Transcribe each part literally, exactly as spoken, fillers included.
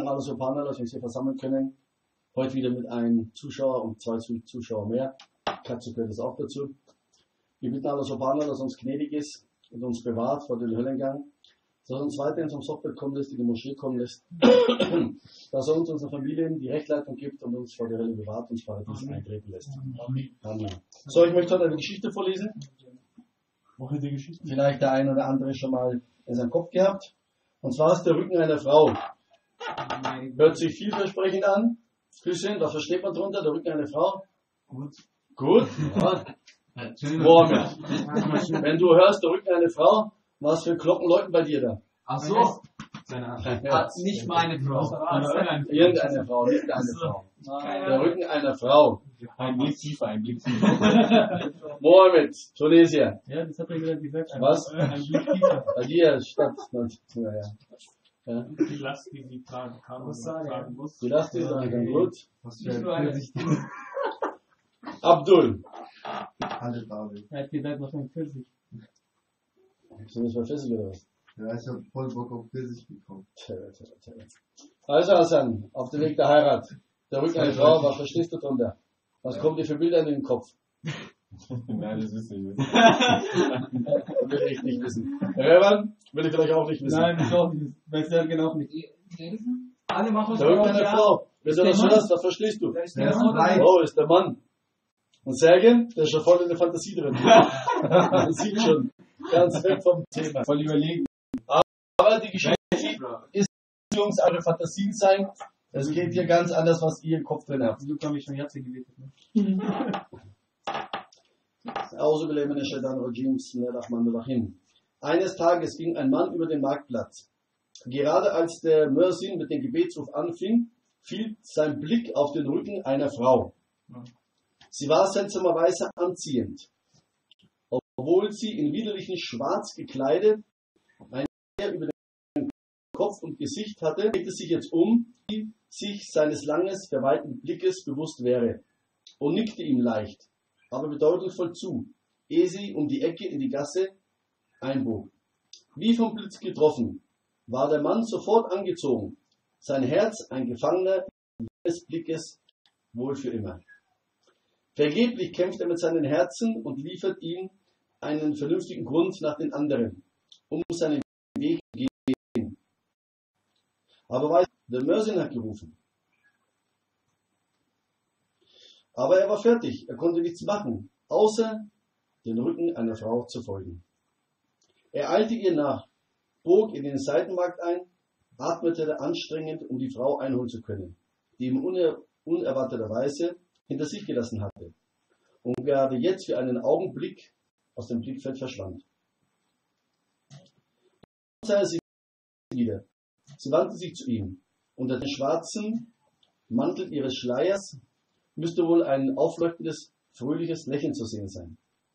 alles so Panel, dass wir uns hier versammeln können. Heute wieder mit einem Zuschauer und zwei Zuschauer mehr. Katze gehört es auch dazu. Wir bitten Allah Subhanahu, dass er uns gnädig ist und uns bewahrt vor dem Höllengang. Dass er uns weiterhin zum Software kommen lässt, in die Moschee kommen lässt. Dass er uns, unseren Familien, die Rechtleitung gibt und uns vor der Hölle bewahrt und ins Paradies eintreten lässt. Amen. Amen. So, ich möchte heute eine Geschichte vorlesen. Vielleicht der eine oder andere schon mal in seinem Kopf gehabt. Und zwar ist der Rücken einer Frau. Hört sich vielversprechend an. Küsschen, was versteht man drunter? Der Rücken einer Frau? Gut. Gut? Ja. Mohammed. Wenn du hörst, der Rücken einer Frau, was für Glocken läuten bei dir da? Ach so. Ja. Nicht meine Frau. Irgendeine Frau, nicht deine Frau. Der Rücken einer Frau. Ein Blick tiefer, ein Blick tiefer. Mohammed, Tunesien. Ja, das hat er gerade gesagt. Was? Ein Blick tiefer. Bei dir statt. Naja. Ja. Die Last, die sie tragen kann. Was sagen muss. Die Last ist dann gut. Was für ein Abdul. Alle David. Er hat gesagt, was ein Pfirsich. Sind das mal Pfirsich oder was? Ja, ich hab voll Bock auf Pfirsich bekommen. Also Hassan, auf dem Weg der Heirat. Der Rücken einer Frau, was verstehst du drunter? Was kommt dir für Bilder in den Kopf? Nein, das wissen wir nicht. Will ich nicht wissen. Revan, will ich vielleicht auch nicht wissen. Nein, ich auch nicht. Weiß der genau nicht. Alle machen Der Rücken einer Frau. Wieso das das? Was verstehst du? Der ist frei. Oh, ist der Mann. Und Sergen, der ist schon voll in der Fantasie drin. Man sieht schon. Ganz weg vom Thema. Voll überlegen. Aber die Geschichte ist, Jungs, eure Fantasien sein. Es geht hier ganz anders, was ihr im Kopf drin habt. Du kommst schon Herzen gebetet. Ne? Eines Tages ging ein Mann über den Marktplatz. Gerade als der Mörsin mit dem Gebetsruf anfing, fiel sein Blick auf den Rücken einer Frau. Sie war seltsamerweise anziehend. Obwohl sie in widerlichen Schwarz gekleidet, ein Haar über den Kopf und Gesicht hatte, drehte sich jetzt um, die sich seines langes, verweilten Blickes bewusst wäre, und nickte ihm leicht, aber bedeutungsvoll zu, ehe sie um die Ecke in die Gasse einbog. Wie vom Blitz getroffen, war der Mann sofort angezogen, sein Herz ein Gefangener des Blickes, wohl für immer. Vergeblich kämpft er mit seinem Herzen und liefert ihm einen vernünftigen Grund nach den anderen, um seinen Weg zu gehen. Aber weiß, der Mörsin hat gerufen. Aber er war fertig, er konnte nichts machen, außer den Rücken einer Frau zu folgen. Er eilte ihr nach, bog in den Seitenmarkt ein, atmete anstrengend, um die Frau einholen zu können, die ihm uner- unerwarteterweise hinter sich gelassen hatte und gerade jetzt für einen Augenblick aus dem Blickfeld verschwand. Dann sah er sie wieder. Sie wandte sich zu ihm. Unter dem schwarzen Mantel ihres Schleiers müsste wohl ein aufleuchtendes, fröhliches Lächeln zu sehen sein.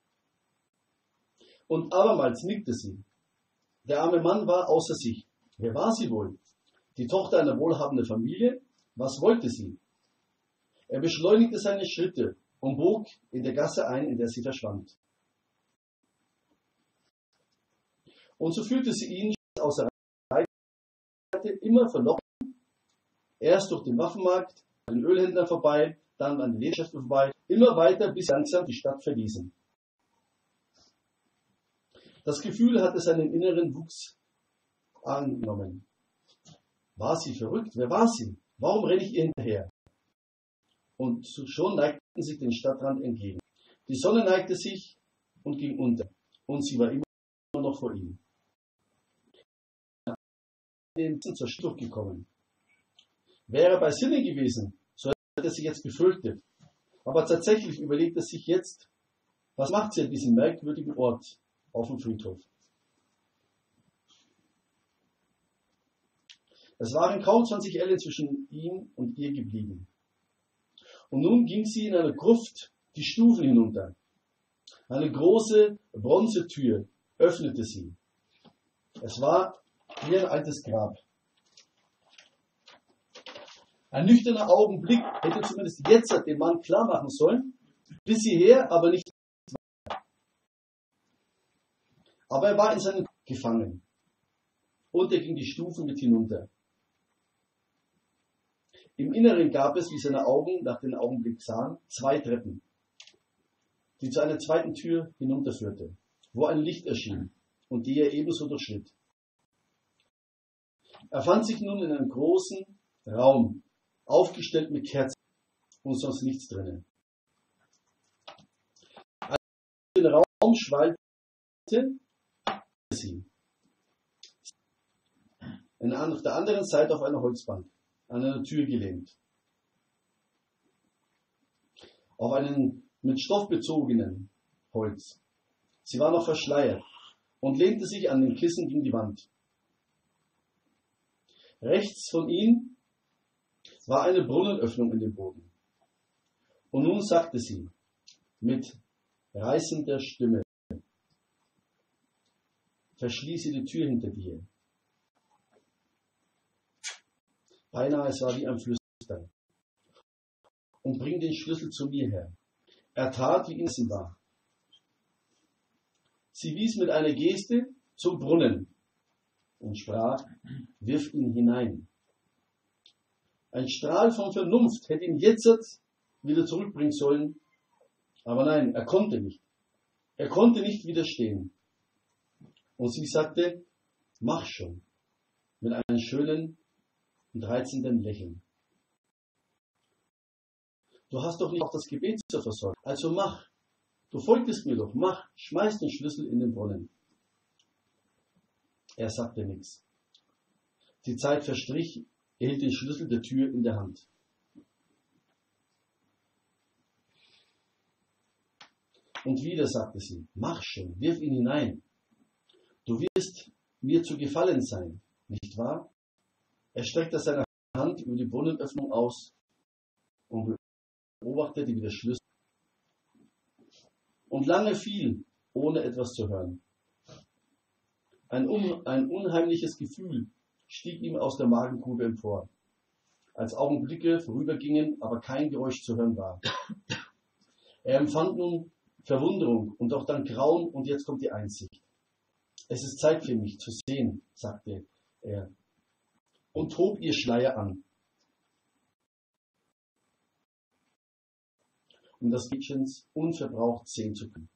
Und abermals nickte sie. Der arme Mann war außer sich. Wer war sie wohl? Die Tochter einer wohlhabenden Familie? Was wollte sie? Er beschleunigte seine Schritte und bog in der Gasse ein, in der sie verschwand. Und so führte sie ihn außer Reichweite immer verlockend, erst durch den Waffenmarkt, an den Ölhändlern vorbei, dann an den Ledergeschäften vorbei, immer weiter, bis sie langsam die Stadt verließen. Das Gefühl hatte seinen inneren Wuchs angenommen. War sie verrückt? Wer war sie? Warum renne ich ihr hinterher? Und schon neigten sie den Stadtrand entgegen. Die Sonne neigte sich und ging unter, und sie war immer noch vor ihm. Den zur Stuhl gekommen. Wäre er bei Sinnen gewesen, so hätte er sich jetzt gefürchtet. Aber tatsächlich überlegt er sich jetzt, was macht sie an diesem merkwürdigen Ort auf dem Friedhof? Es waren kaum zwanzig Ellen zwischen ihm und ihr geblieben. Und nun ging sie in eine Gruft die Stufen hinunter. Eine große Bronzetür öffnete sie. Es war wie ein altes Grab. Ein nüchterner Augenblick hätte zumindest jetzt den Mann klar machen sollen, bis hierher, aber nicht weiter. Aber er war in seinem gefangen. Und er ging die Stufen mit hinunter. Im Inneren gab es, wie seine Augen nach dem Augenblick sahen, zwei Treppen, die zu einer zweiten Tür hinunterführte, wo ein Licht erschien und die er ebenso durchschritt. Er fand sich nun in einem großen Raum, aufgestellt mit Kerzen und sonst nichts drinnen. Als er den Raum schweilte, sie auf der anderen Seite auf einer Holzbank, an einer Tür gelehnt. Auf einen mit Stoff bezogenen Holz. Sie war noch verschleiert und lehnte sich an den Kissen gegen die Wand. Rechts von ihm war eine Brunnenöffnung in dem Boden. Und nun sagte sie mit reißender Stimme: Verschließe die Tür hinter dir. Beinahe es war wie ein Flüstern. Und bring den Schlüssel zu mir her. Er tat, wie ihm war. Sie wies mit einer Geste zum Brunnen und sprach: Wirf ihn hinein. Ein Strahl von Vernunft hätte ihn jetzt wieder zurückbringen sollen, aber nein, er konnte nicht. Er konnte nicht widerstehen. Und sie sagte: Mach schon, mit einem schönen und reizenden Lächeln. Du hast doch nicht auch das Gebet zu versorgen, also mach. Du folgtest mir doch, mach, schmeiß den Schlüssel in den Brunnen. Er sagte nichts. Die Zeit verstrich, er hielt den Schlüssel der Tür in der Hand. Und wieder sagte sie: Mach schon, wirf ihn hinein. Du wirst mir zu gefallen sein, nicht wahr? Er streckte seine Hand über die Brunnenöffnung aus und beobachtete, wie der Schlüssel und lange fiel, ohne etwas zu hören. Ein, un, ein unheimliches Gefühl stieg ihm aus der Magengrube empor, als Augenblicke vorübergingen, aber kein Geräusch zu hören war. Er empfand nun Verwunderung und auch dann Grauen, und jetzt kommt die Einsicht. Es ist Zeit für mich zu sehen, sagte er, und hob ihr Schleier an, um das Mädchens unverbraucht sehen zu können.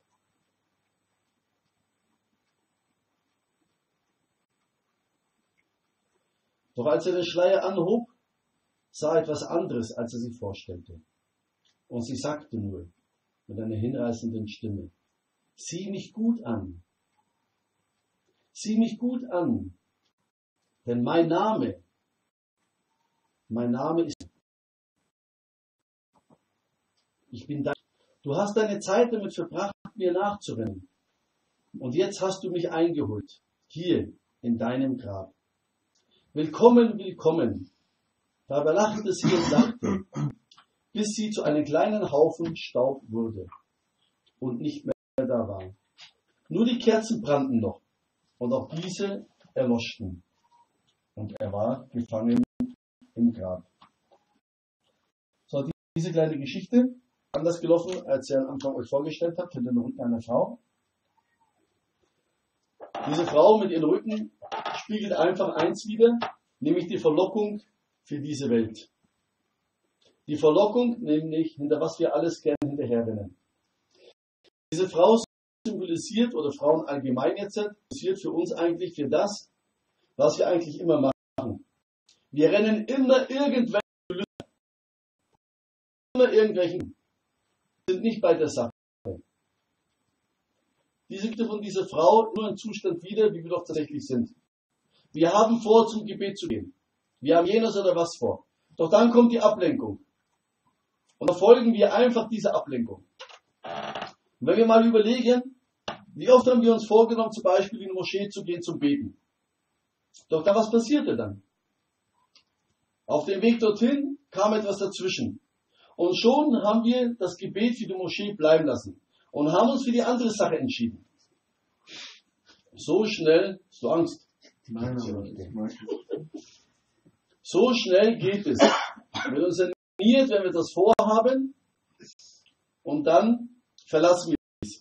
Doch als er den Schleier anhob, sah er etwas anderes, als er sich vorstellte. Und sie sagte nur mit einer hinreißenden Stimme: Sieh mich gut an. Sieh mich gut an. Denn mein Name, mein Name ist, ich bin dein. Du hast deine Zeit damit verbracht, mir nachzurennen. Und jetzt hast du mich eingeholt, hier in deinem Grab. Willkommen, willkommen. Dabei lachte sie und lachte, bis sie zu einem kleinen Haufen Staub wurde und nicht mehr da war. Nur die Kerzen brannten noch und auch diese erlöschten. Und er war gefangen im Grab. So, diese kleine Geschichte, anders gelaufen, als ihr am Anfang euch vorgestellt habt, hinter dem Rücken einer Frau. Diese Frau mit ihrem Rücken spiegelt einfach eins wider, nämlich die Verlockung für diese Welt. Die Verlockung, nämlich hinter was wir alles gerne hinterherrennen. Diese Frau symbolisiert, oder Frauen allgemein jetzt, symbolisiert für uns eigentlich für das, was wir eigentlich immer machen. Wir rennen immer irgendwelche Lüste, immer irgendwelchen, sind nicht bei der Sache. Diese Geschichte von dieser Frau nur ein Zustand wieder, wie wir doch tatsächlich sind. Wir haben vor, zum Gebet zu gehen. Wir haben jenes oder was vor. Doch dann kommt die Ablenkung. Und dann folgen wir einfach dieser Ablenkung. Und wenn wir mal überlegen, wie oft haben wir uns vorgenommen, zum Beispiel in die Moschee zu gehen zum Beten. Doch dann, was passierte dann? Auf dem Weg dorthin kam etwas dazwischen. Und schon haben wir das Gebet für die Moschee bleiben lassen. Und haben uns für die andere Sache entschieden. So schnell, hast du Angst? Nein, aber ich mag es. So schnell geht es. Wenn uns trainiert, wenn wir das vorhaben, und dann verlassen wir es.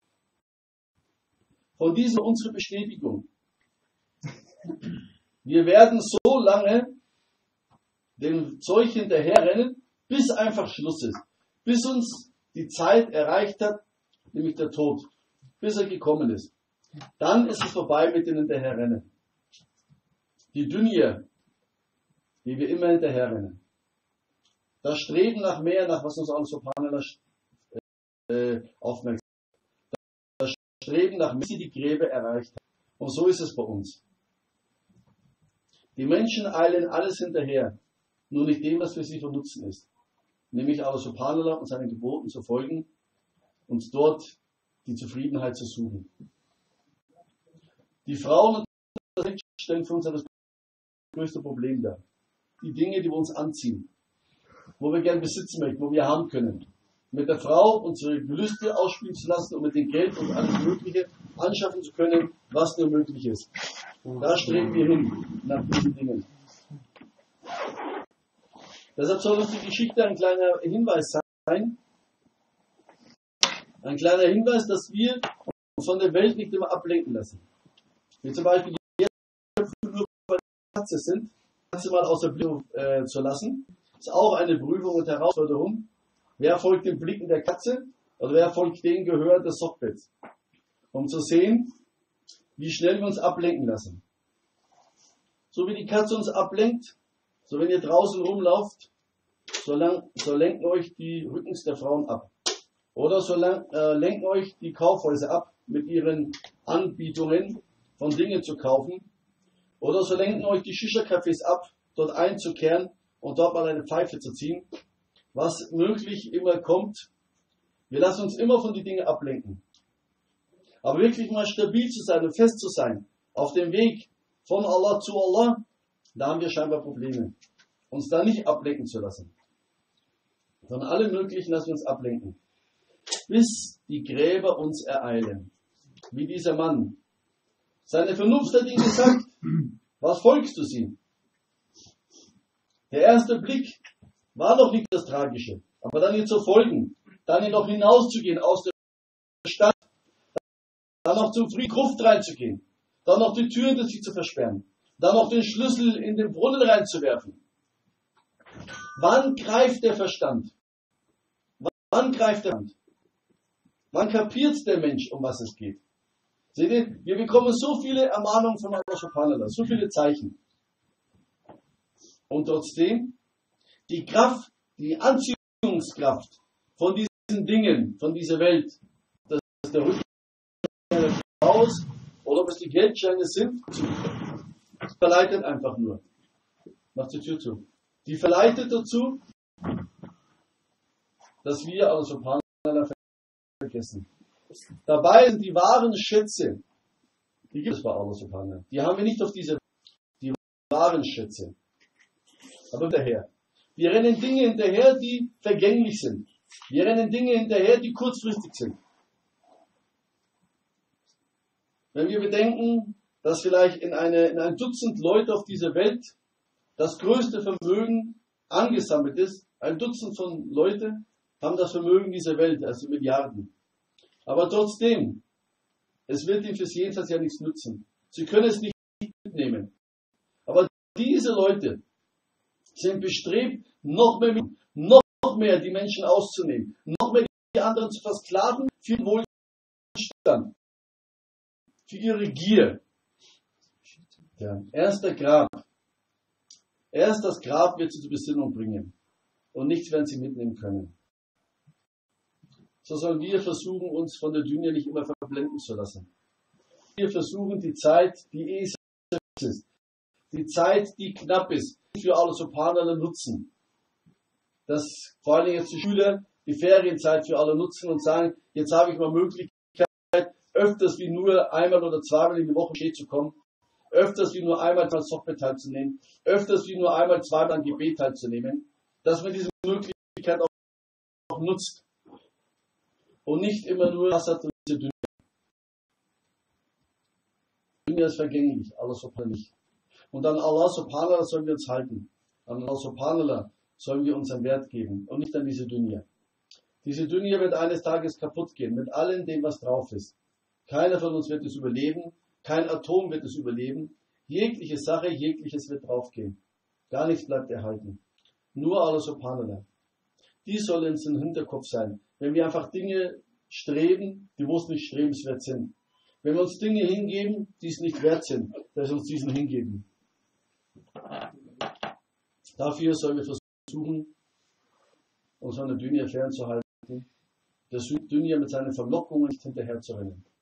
Von dieser unsere Bestätigung. Wir werden so lange dem Zeug hinterherrennen, bis einfach Schluss ist. Bis uns die Zeit erreicht hat, nämlich der Tod. Bis er gekommen ist. Dann ist es vorbei mit dem Hinterherrennen. Die Dunya, die wir immer hinterherrennen. Das Streben nach mehr, nach was uns Allah subhanahu äh, aufmerksam. Das Streben nach mehr, bis sie die Gräber erreicht hat. Und so ist es bei uns. Die Menschen eilen alles hinterher, nur nicht dem, was für sie von Nutzen ist. Nämlich Allah subhanahu und seinen Geboten zu folgen und dort die Zufriedenheit zu suchen. Die Frauen stellen für uns das größte Problem dar. Die Dinge, die wir uns anziehen, wo wir gern besitzen möchten, wo wir haben können. Mit der Frau unsere Gelüste ausspielen zu lassen und mit dem Geld und alles Mögliche anschaffen zu können, was nur möglich ist. Und da streben wir hin, nach diesen Dingen. Deshalb soll uns die Geschichte ein kleiner Hinweis sein. Ein kleiner Hinweis, dass wir uns von der Welt nicht immer ablenken lassen. Wie zum Beispiel die nur bei der Katze sind, Katze mal aus der Blick äh, zu lassen. Das ist auch eine Prüfung und Herausforderung. Wer folgt den Blicken der Katze oder wer folgt dem Gehör des Sockbetts? Um zu sehen, wie schnell wir uns ablenken lassen. So wie die Katze uns ablenkt, so wenn ihr draußen rumlauft, so, lang, so lenken euch die Rückens der Frauen ab. Oder so lang, äh, lenken euch die Kaufhäuser ab mit ihren Anbietungen von Dingen zu kaufen. Oder so lenken euch die Shisha-Cafés ab, dort einzukehren und dort mal eine Pfeife zu ziehen. Was möglich immer kommt. Wir lassen uns immer von den Dingen ablenken. Aber wirklich mal stabil zu sein und fest zu sein, auf dem Weg von Allah zu Allah, da haben wir scheinbar Probleme. Uns da nicht ablenken zu lassen. Von allem Möglichen lassen wir uns ablenken. Bis die Gräber uns ereilen. Wie dieser Mann. Seine Vernunft hat ihm gesagt, was folgst du sie? Der erste Blick war noch nicht das Tragische. Aber dann ihn zu folgen, dann ihn noch hinauszugehen aus der Stadt, dann noch zum Frieden Gruft reinzugehen, dann noch die Türen des sich zu versperren, dann noch den Schlüssel in den Brunnen reinzuwerfen. Wann greift der Verstand? Wann greift der Verstand? Wann kapiert der Mensch, um was es geht? Seht ihr, wir bekommen so viele Ermahnungen von Allah subhanahu wa ta'ala, so viele Zeichen. Und trotzdem, die Kraft, die Anziehungskraft von diesen Dingen, von dieser Welt, das ist der Rücken aus, oder ob es die Geldscheine sind, das verleitet einfach nur. Macht die Tür zu. Die verleitet dazu, dass wir Allah subhanahu wa ta'ala vergessen. Dabei sind die wahren Schätze, die gibt es bei Allah subhanahu wa ta'ala. Die haben wir nicht auf dieser Welt. Die wahren Schätze. Aber hinterher. Wir rennen Dinge hinterher, die vergänglich sind. Wir rennen Dinge hinterher, die kurzfristig sind. Wenn wir bedenken, dass vielleicht in, eine, in ein Dutzend Leute auf dieser Welt das größte Vermögen angesammelt ist, ein Dutzend von Leute haben das Vermögen dieser Welt, also Milliarden. Aber trotzdem, es wird ihnen fürs Jenseits ja nichts nützen. Sie können es nicht mitnehmen. Aber diese Leute sind bestrebt, noch mehr, noch mehr die Menschen auszunehmen, noch mehr die anderen zu versklaven für den Wohlstand, für ihre Gier. Ja, erst der Grab. Erst das Grab wird sie zur Besinnung bringen und nichts werden sie mitnehmen können. So sollen wir versuchen, uns von der Dunya nicht immer verblenden zu lassen. Wir versuchen die Zeit, die eh ist, die Zeit, die knapp ist, für Allah subhanahu wa ta'ala nutzen. Dass vor allem jetzt die Schüler die Ferienzeit für alle nutzen und sagen, jetzt habe ich mal Möglichkeit, öfters wie nur einmal oder zweimal in die Woche Gebet zu kommen, öfters wie nur einmal als Sochbet teilzunehmen, öfters wie nur einmal zweimal an Gebet teilzunehmen, dass man diese Möglichkeit auch, auch nutzt und nicht immer nur das hat diese Dunya. Dunya ist vergänglich, Allah subhanahu wa ta'ala nicht. Und an Allah subhanahu wa ta'ala sollen wir uns halten. An Allah subhanahu wa ta'ala sollen wir unseren Wert geben und nicht an diese Dunya. Diese Dunya wird eines Tages kaputt gehen, mit allem dem, was drauf ist. Keiner von uns wird es überleben, kein Atom wird es überleben. Jegliche Sache, jegliches wird draufgehen. Gar nichts bleibt erhalten. Nur alles Opanene. Die soll uns im Hinterkopf sein. Wenn wir einfach Dinge streben, die wo es nicht strebenswert sind. Wenn wir uns Dinge hingeben, die es nicht wert sind, dass wir uns diesen hingeben. Dafür sollen wir versuchen, uns von der Dünja fernzuhalten, der Dünja mit seinen Verlockungen nicht hinterherzurennen.